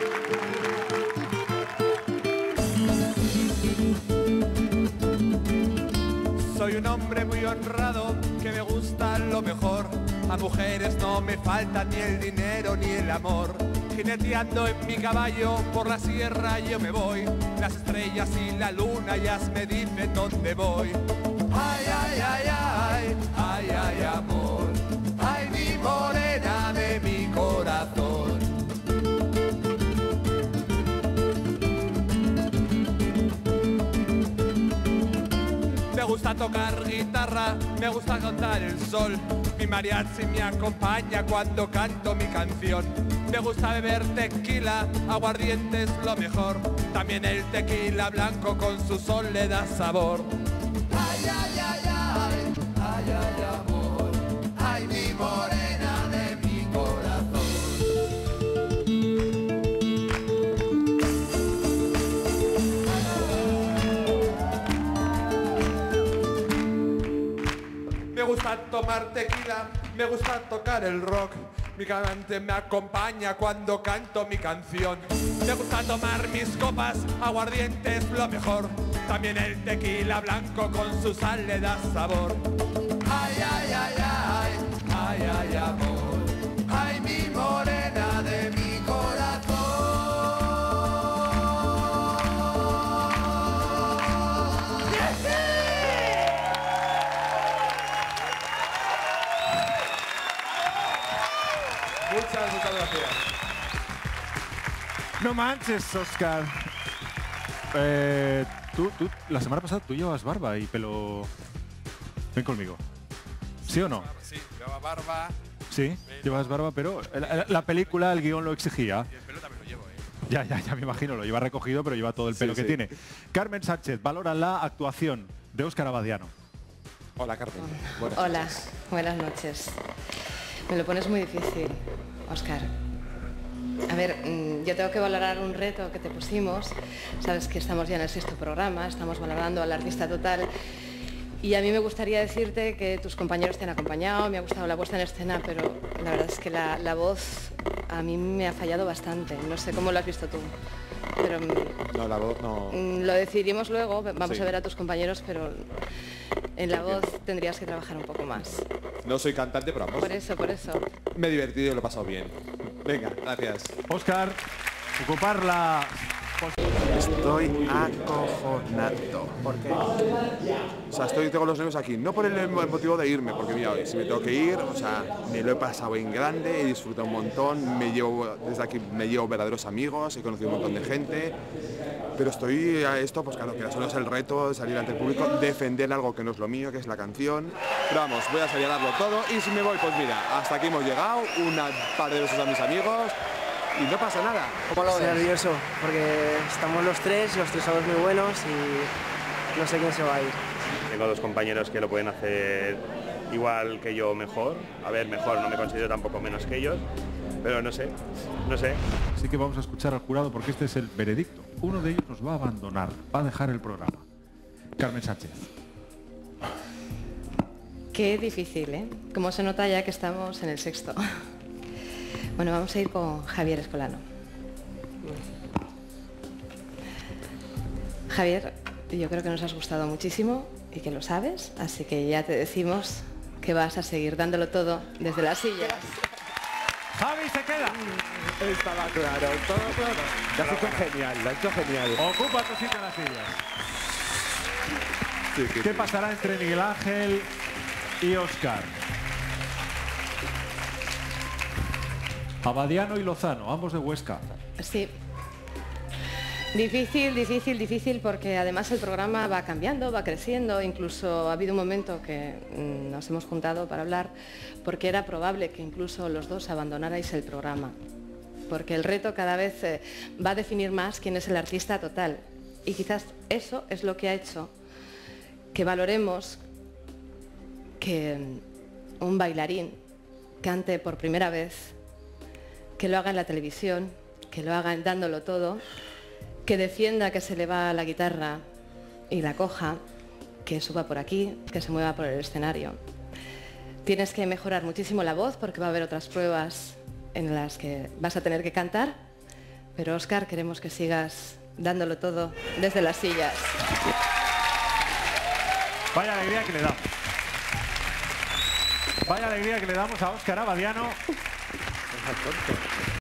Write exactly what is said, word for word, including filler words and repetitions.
Soy un hombre muy honrado, que me gusta lo mejor. A mujeres no me falta ni el dinero ni el amor. Jineteando en mi caballo por la sierra yo me voy. Las estrellas y la luna ya me dicen dónde voy. Ay, ay, ay, ay, ay, ay, amor. Ay, mi morena de mi corazón. Me gusta tocar guitarra, me gusta cantar el sol. Mi mariachi me acompaña cuando canto mi canción. Me gusta beber tequila, aguardiente es lo mejor. También el tequila blanco con su sol le da sabor. Ay, ay, ay, ay, ay, ay, amor. Ay, mi morena de mi corazón. Me gusta tomar tequila, me gusta tocar el rock. Mi cantante me acompaña cuando canto mi canción. Me gusta tomar mis copas, aguardiente es lo mejor. También el tequila blanco con su sal le da sabor. Ay, ay, ay, ay, ay, ay, amor. Ay, mi morena de mi corazón. Muchas, muchas gracias. No manches, Óscar. Eh, tú, tú, la semana pasada tú llevabas barba y pelo... Ven conmigo. ¿Sí o no? Sí, llevaba barba. Sí, llevas barba, pero la, la película, el guión lo exigía. Y el pelo también lo llevo, ¿eh? Ya, ya, ya me imagino, lo lleva recogido, pero lleva todo el pelo Sí, que sí. tiene. Carmen Sánchez valora la actuación de Óscar Abadiano. Hola, Carmen. Buenas Hola, noches. buenas noches. Me lo pones muy difícil, Óscar. A ver, mm, yo tengo que valorar un reto que te pusimos. Sabes que estamos ya en el sexto programa, estamos valorando al artista total. Y a mí me gustaría decirte que tus compañeros te han acompañado, me ha gustado la puesta en escena, pero la verdad es que la, la voz a mí me ha fallado bastante. No sé cómo lo has visto tú, pero mm, No, la voz no... mm, lo decidiremos luego. Vamos Sí. a ver a tus compañeros, pero en la voz tendrías que trabajar un poco más. No soy cantante, pero vamos. Por eso, por eso. Me he divertido y lo he pasado bien. Venga, gracias. Óscar, ocupar la... Estoy acojonado. ¿Por qué? O sea, estoy, tengo los nervios aquí. No por el motivo de irme, porque mira, si me tengo que ir, o sea, me lo he pasado en grande, he disfrutado un montón, me llevo, desde aquí me llevo verdaderos amigos, he conocido un montón de gente, pero estoy a esto, pues claro, que solo es el reto de salir ante el público, defender algo que no es lo mío, que es la canción. Pero vamos, voy a salir a darlo todo y si me voy, pues mira, hasta aquí hemos llegado, una par de besos a mis amigos. Y no pasa nada. ¿Cómo lo ves? Estoy nervioso, porque estamos los tres, los tres somos muy buenos y no sé quién se va a ir. Tengo dos compañeros que lo pueden hacer igual que yo, mejor. A ver, mejor, no me considero tampoco menos que ellos, pero no sé, no sé. Así que vamos a escuchar al jurado porque este es el veredicto. Uno de ellos nos va a abandonar, va a dejar el programa. Carmen Sánchez. Qué difícil, ¿eh? Como se nota ya que estamos en el sexto. Bueno, vamos a ir con Javier Escolano. Javier, yo creo que nos has gustado muchísimo y que lo sabes, así que ya te decimos que vas a seguir dándolo todo desde las sillas. Javi se queda. Estaba claro, todo claro. Lo has hecho genial, lo has hecho genial. Ocupa tu sitio en las sillas. Sí, sí, ¿Qué sí. pasará entre Miguel Ángel y Óscar? Abadiano y Lozano, ambos de Huesca. Sí. Difícil, difícil, difícil, porque además el programa va cambiando, va creciendo. Incluso ha habido un momento que mm, nos hemos juntado para hablar, porque era probable que incluso los dos abandonarais el programa. Porque el reto cada vez eh, va a definir más quién es el artista total. Y quizás eso es lo que ha hecho que valoremos que mm, un bailarín cante por primera vez, que lo haga en la televisión, que lo haga dándolo todo, que defienda que se le va la guitarra y la coja, que suba por aquí, que se mueva por el escenario. Tienes que mejorar muchísimo la voz porque va a haber otras pruebas en las que vas a tener que cantar, Pero Óscar, queremos que sigas dándolo todo desde las sillas. Vaya alegría que le damos. Vaya alegría que le damos a Óscar Abadiano.